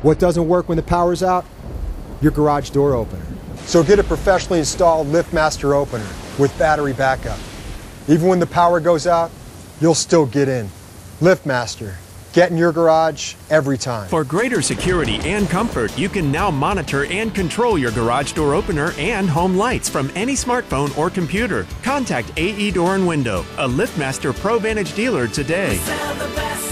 What doesn't work when the power's out? Your garage door opener. So get a professionally installed Liftmaster opener with battery backup. Even when the power goes out, you'll still get in. Liftmaster. Get in your garage every time. For greater security and comfort, you can now monitor and control your garage door opener and home lights from any smartphone or computer. Contact AE Door and Window, a Liftmaster Pro Vantage dealer today.